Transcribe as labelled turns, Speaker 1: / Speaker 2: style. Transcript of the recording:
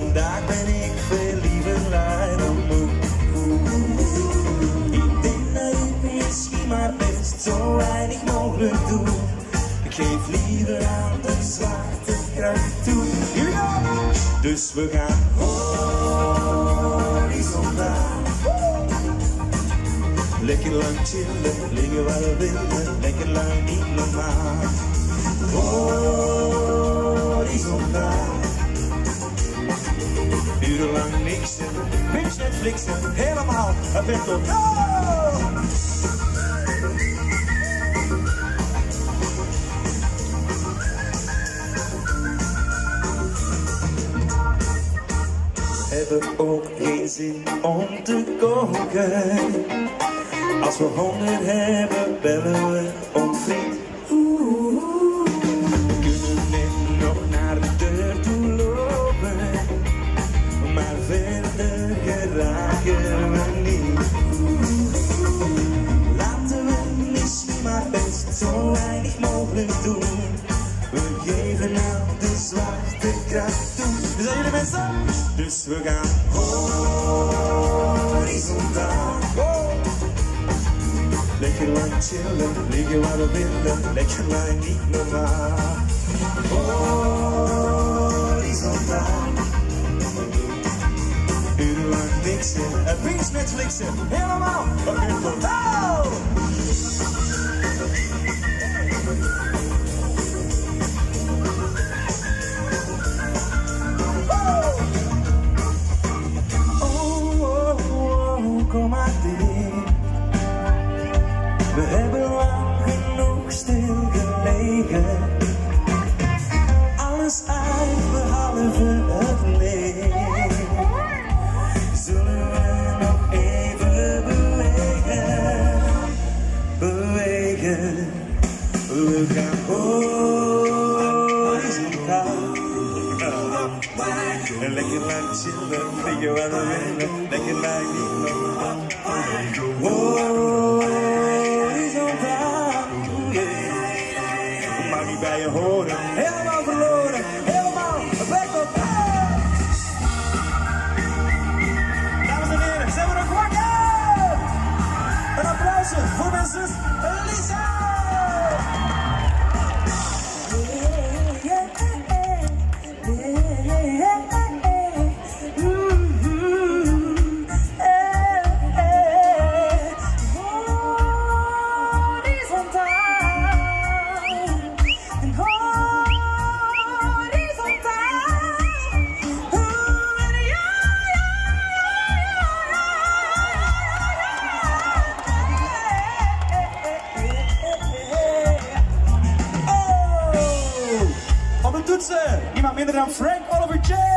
Speaker 1: vandaag ben ik veel liever lui dan moe. Ik denk dat ik misschien maar best zo weinig mogelijk doe. Ik geef liever aan de zwaartekracht toe. Here we go! Dus we gaan horizontaal. Lekker lang chillen, liggen waar we willen, lekker lang niet normaal. Horizontaal. Urenlang niksen, binge Netflixen, helemaal het bent tot hebben ook geen zin om te koken. Als we honger hebben, bellen we om friet. We kunnen net nog naar de deur toe lopen, maar verder geraken we niet. Laten we misschien maar best zo weinig mogelijk doen. We geven aan de zwaartekracht toe. Zijn jullie mensen? Dus we gaan horizontaal. Lekker lang chillen, liggen waar we willen, lekker lang niet normaal. Horizontaal. Urenlang niksen, binge Netflixen, helemaal op in totaal. Kom maar dicht. We hebben lang genoeg stilgelegen. Alles uit behalve het licht. Zullen we nog even bewegen? Bewegen. We gaan horizontaal. En lekker lang chillen, liggen waar we willen, lekker lang niet normaal. Horizontaal, mag niet bij je horen, helemaal verloren, helemaal back op. Dames en heren, zijn we nog wakker? Een applausje voor mijn zus Lisa! Iemand minder dan Frank Oliver J.